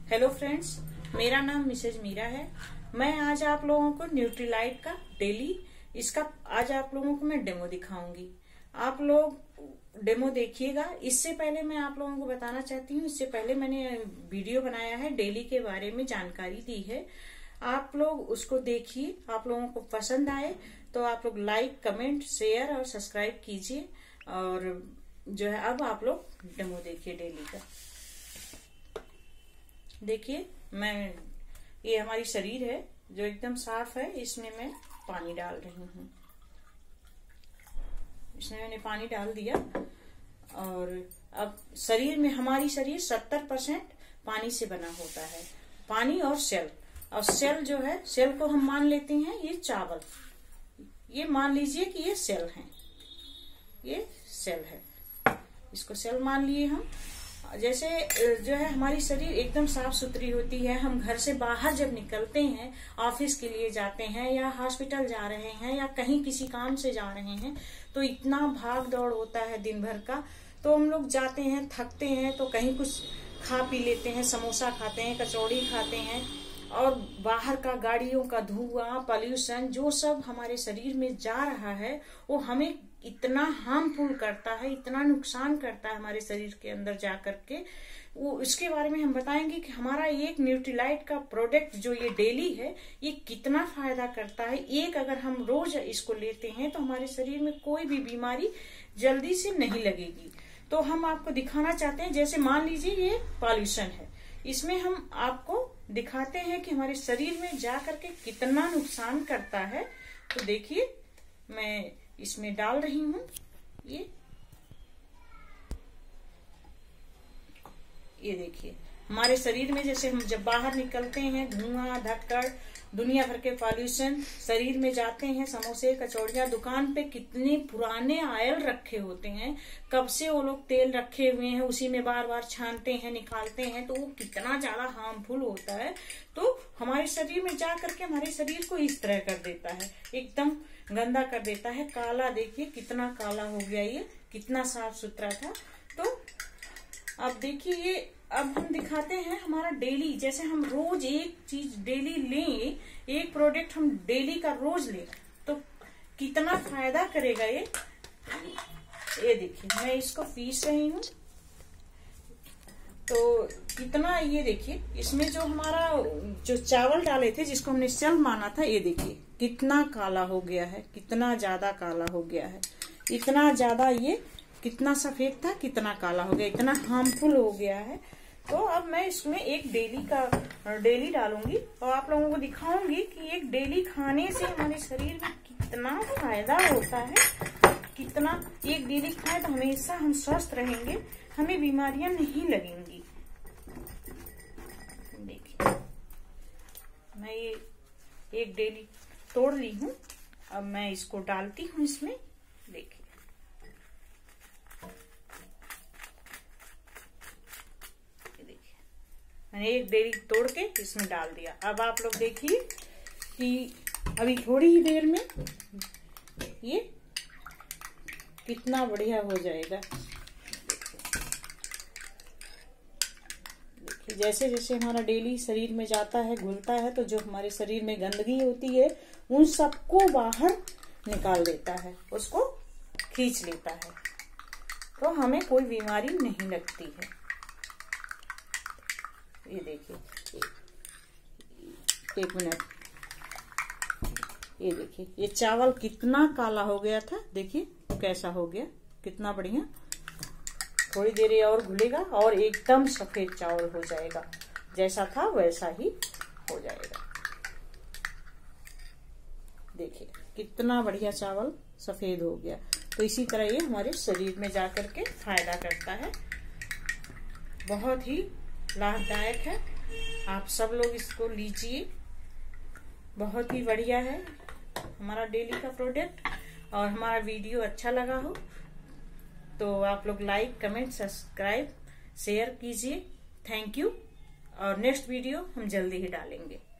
Hello friends, मेरा नाम Mrs Meera है। मैं आज आप लोगों को न्यूट्रीलाइट का आज आप लोगों को मैं डेमो दिखाऊंगी। आप लोग डेमो देखिएगा। इससे पहले मैं आप लोगों को बताना चाहती हूँ, इससे पहले मैंने वीडियो बनाया है, डेली के बारे में जानकारी दी है। आप लोग उसको देखिए, आप लोगों को पसंद आए तो आप लोग लाइक, कमेंट, शेयर और सब्सक्राइब कीजिए। और जो है अब आप लोग डेमो देखिए डेली का। देखिए, ये हमारी शरीर है जो एकदम साफ है। इसमें मैं पानी डाल रही हूँ। इसमें मैंने पानी डाल दिया और अब हमारी शरीर 70% पानी से बना होता है। पानी और सेल। और सेल जो है, सेल को हम मान लेते हैं ये चावल। ये मान लीजिए कि ये सेल है, ये सेल है, इसको सेल मान लिए हम। जैसे जो है हमारी शरीर एकदम साफ सुथरी होती है। हम घर से बाहर जब निकलते हैं, ऑफिस के लिए जाते हैं या हॉस्पिटल जा रहे हैं या कहीं किसी काम से जा रहे हैं, तो इतना भाग दौड़ होता है दिन भर का। तो हम लोग जाते हैं, थकते हैं, तो कहीं कुछ खा पी लेते हैं, समोसा खाते हैं, कचौड़ी खाते हैं। और बाहर का गाड़ियों का धुआं, पॉल्यूशन जो सब हमारे शरीर में जा रहा है, वो हमें इतना हार्मफुल करता है, इतना नुकसान करता है हमारे शरीर के अंदर जा करके। वो इसके बारे में हम बताएंगे कि हमारा एक न्यूट्रीलाइट का प्रोडक्ट जो ये डेली है, ये कितना फायदा करता है। अगर हम रोज इसको लेते हैं तो हमारे शरीर में कोई भी बीमारी जल्दी से नहीं लगेगी। तो हम आपको दिखाना चाहते हैं, जैसे मान लीजिए ये पॉल्यूशन है, इसमें हम आपको दिखाते हैं कि हमारे शरीर में जा करके कितना नुकसान करता है। तो देखिए, मैं इसमें डाल रही हूँ ये देखिए, हमारे शरीर में जैसे हम जब बाहर निकलते हैं, धुआं, धक्कड़, दुनिया भर के पॉल्यूशन शरीर में जाते हैं। समोसे, कचौड़ियाँ, दुकान पे कितने पुराने ऑयल रखे होते हैं, कब से वो लोग तेल रखे हुए हैं, उसी में बार बार छानते हैं, निकालते हैं, तो वो कितना ज्यादा हार्मफुल होता है। तो हमारे शरीर में जा करके हमारे शरीर को इस तरह कर देता है, एकदम गंदा कर देता है। काला देखिए कितना काला हो गया, ये कितना साफ सुथरा था। तो अब देखिए, ये अब हम दिखाते हैं हमारा डेली, जैसे हम रोज एक चीज डेली लें, एक प्रोडक्ट हम डेली का रोज लें तो कितना फायदा करेगा ये देखिए, मैं इसको पीस रही हूँ तो कितना, ये देखिए, इसमें जो हमारा जो चावल डाले थे जिसको हमने सेल माना था, ये देखिए कितना काला हो गया है, कितना ज्यादा काला हो गया है। इतना ज्यादा, ये कितना सफेद था, कितना काला हो गया, इतना हार्मफुल हो गया है। तो अब मैं इसमें एक डेली डालूंगी और आप लोगों को दिखाऊंगी कि एक डेली खाने से हमारे शरीर में कितना फायदा होता है। कितना एक डेली खाए तो हमेशा हम स्वस्थ रहेंगे, हमें बीमारियां नहीं लगेंगी। देखिए, मैं ये एक डेली तोड़ ली हूँ। अब मैं इसको डालती हूँ इसमें। देखिए, मैंने एक डेली तोड़ के इसमें डाल दिया। अब आप लोग देखिए कि अभी थोड़ी ही देर में ये कितना बढ़िया हो जाएगा। देखिए, जैसे जैसे हमारा डेली शरीर में जाता है, घुलता है, तो जो हमारे शरीर में गंदगी होती है उन सबको बाहर निकाल देता है, उसको खींच लेता है, तो हमें कोई बीमारी नहीं लगती है। ये देखिए, एक मिनट, ये देखिए, ये चावल कितना काला हो गया था, देखिए कैसा हो गया, कितना बढ़िया। थोड़ी देर ये और घुलेगा और एकदम सफेद चावल हो जाएगा, जैसा था वैसा ही हो जाएगा। देखिए कितना बढ़िया चावल सफेद हो गया। तो इसी तरह ये हमारे शरीर में जाकर के फायदा करता है, बहुत ही लाभदायक है। आप सब लोग इसको लीजिए, बहुत ही बढ़िया है हमारा डेली का प्रोडक्ट। और हमारा वीडियो अच्छा लगा हो तो आप लोग लाइक, कमेंट, सब्सक्राइब, शेयर कीजिए। Thank you. और नेक्स्ट वीडियो हम जल्दी ही डालेंगे।